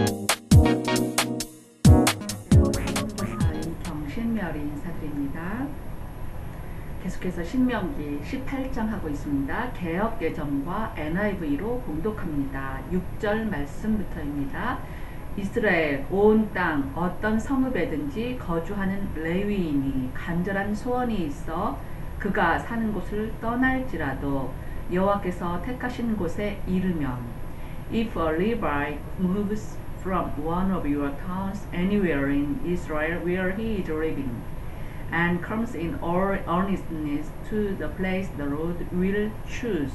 정신멸이 인사드립니다. 계속해서 신명기 18장 하고 있습니다. 개역개정과 NIV로 봉독합니다. 6절 말씀부터입니다. 이스라엘 온 땅 어떤 성읍에든지 거주하는 레위인이 간절한 소원이 있어 그가 사는 곳을 떠날지라도 여호와께서 택하신 곳에 이르면 If a Levite moves from one of your towns anywhere in Israel where he is living and comes in all earnestness to the place the Lord will choose.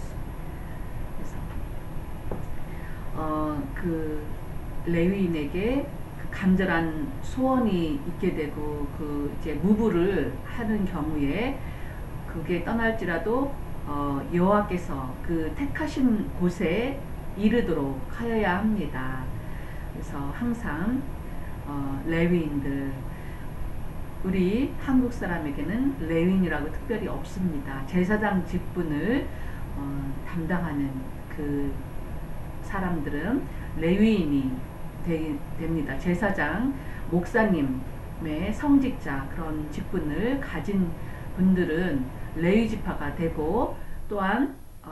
그 레위인에게 그 간절한 소원이 있게 되고 그 이제 무브를 하는 경우에 그게 떠날지라도 여호와께서 그 택하신 곳에 이르도록 하여야 합니다. 그래서 항상 레위인들, 우리 한국 사람에게는 레위인이라고 특별히 없습니다. 제사장 직분을 담당하는 그 사람들은 레위인이 됩니다. 제사장, 목사님의 성직자 그런 직분을 가진 분들은 레위 지파가 되고 또한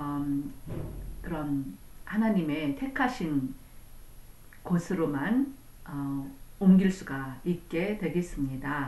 그런 하나님의 택하신 곳으로만 옮길 수가 있게 되겠습니다.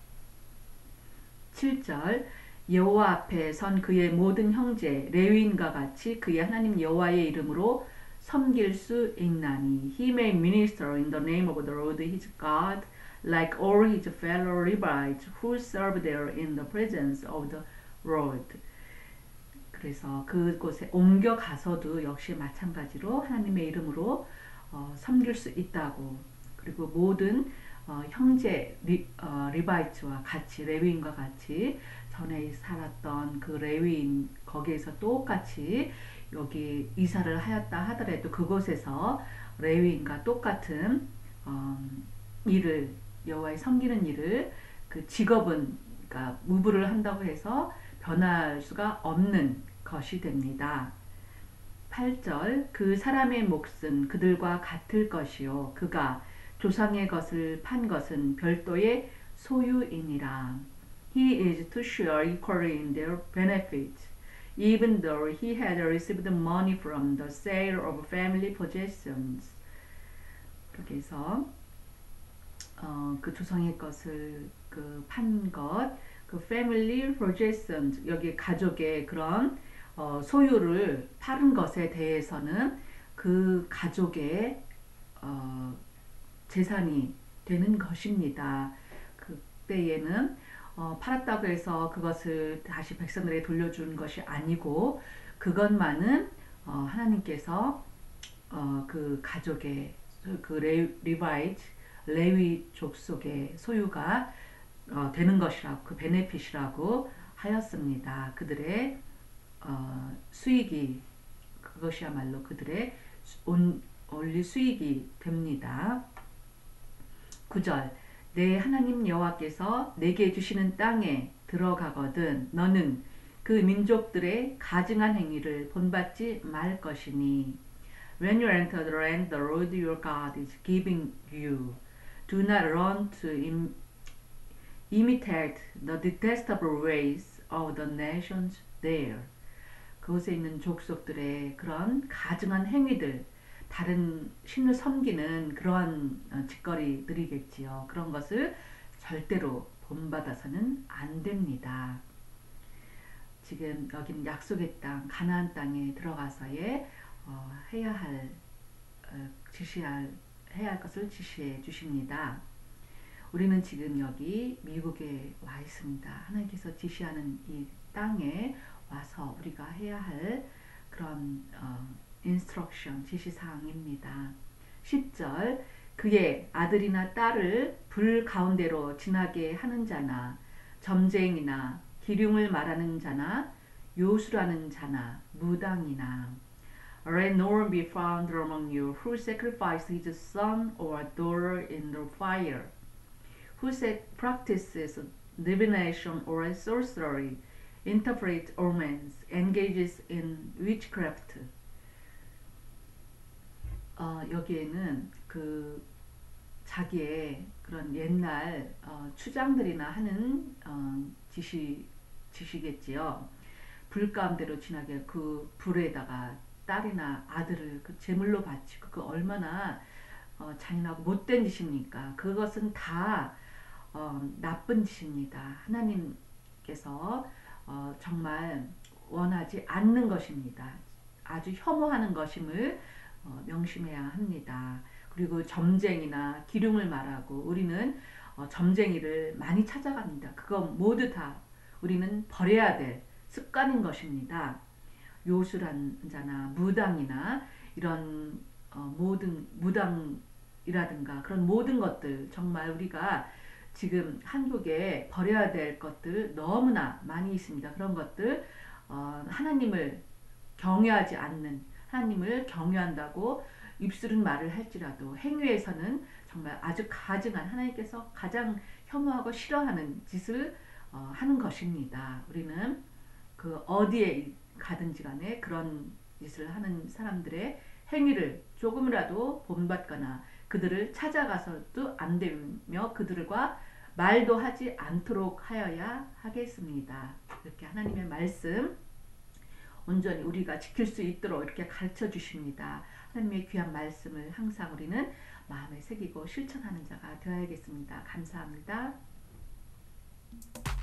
7절 여호와 앞에 선 그의 모든 형제 레위인과 같이 그의 하나님 여호와의 이름으로 섬길 수 있나니 He may minister in the name of the Lord his God like all his fellow Levites who serve there in the presence of the Lord. 그래서 그곳에 옮겨가서도 역시 마찬가지로 하나님의 이름으로 섬길 수 있다고, 그리고 모든 형제 리바이트와 같이 레위인과 같이 전에 살았던 그 레위인 거기에서 똑같이 여기 이사를 하였다 하더라도 그곳에서 레위인과 똑같은 일을 여호와의 섬기는 일을 그 직업은 그러니까 무브를 한다고 해서 변할 수가 없는 것이 됩니다. 8절 그 사람의 몫은 그들과 같을 것이요 그가 조상의 것을 판 것은 별도의 소유이니라. He is to share equally in their benefits, even though he had received money from the sale of family possessions. 그렇게 해서 그 조상의 것을 그 판 것, 그 family possessions, 여기 가족의 그런 소유를 파는 것에 대해서는 그 가족의 재산이 되는 것입니다. 그때에는 팔았다고 해서 그것을 다시 백성들에게 돌려주는 것이 아니고 그것만은 하나님께서 그 가족의 그 레위 족속의 소유가 되는 것이라고, 그 베네핏이라고 하였습니다. 그들의 수익이, 그것이야말로 그들의 올리 수익이 됩니다. 9절 내 하나님 여호와께서 내게 주시는 땅에 들어가거든 너는 그 민족들의 가증한 행위를 본받지 말 것이니 When you enter the land the Lord your God is giving you, do not run to imitate the detestable ways of the nations there. 그곳에 있는 족속들의 그런 가증한 행위들, 다른 신을 섬기는 그러한 짓거리들이겠지요. 그런 것을 절대로 본받아서는 안 됩니다. 지금 여기는 약속의 땅, 가나안 땅에 들어가서의 해야 할 것을 지시해 주십니다. 우리는 지금 여기 미국에 와 있습니다. 하나님께서 지시하는 이 땅에 와서 우리가 해야 할 그런 인스트럭션, 지시사항입니다. 10절 그의 아들이나 딸을 불 가운데로 지나게 하는 자나 점쟁이나 기륭을 말하는 자나 요술하는 자나 무당이나 Let no one be found among you who sacrifices his son or daughter in the fire, who practices divination or sorcery, interprets omens, engages in witchcraft. 여기에는 그 자기의 그런 옛날 추장들이나 하는 지시겠지요. 불 가운데로 지나게 그 불에다가 딸이나 아들을 그 제물로 바치고 그 얼마나 잔인하고 못된 짓입니까? 그것은 다 나쁜 짓입니다. 하나님께서 정말 원하지 않는 것입니다. 아주 혐오하는 것임을 명심해야 합니다. 그리고 점쟁이나 기름을 말하고 우리는 점쟁이를 많이 찾아갑니다. 그거 모두 다 우리는 버려야 될 습관인 것입니다. 요술한 자나 무당이나 이런 모든 무당이라든가 그런 모든 것들 정말 우리가 지금 한국에 버려야 될 것들 너무나 많이 있습니다. 그런 것들 하나님을 경외하지 않는 하나님을 경외한다고 입술은 말을 할지라도 행위에서는 정말 아주 가증한 하나님께서 가장 혐오하고 싫어하는 짓을 하는 것입니다. 우리는 그 어디에 가든지 간에 그런 짓을 하는 사람들의 행위를 조금이라도 본받거나 그들을 찾아가서도 안 되며 그들과 말도 하지 않도록 하여야 하겠습니다. 이렇게 하나님의 말씀 온전히 우리가 지킬 수 있도록 이렇게 가르쳐 주십니다. 하나님의 귀한 말씀을 항상 우리는 마음에 새기고 실천하는 자가 되어야겠습니다. 감사합니다.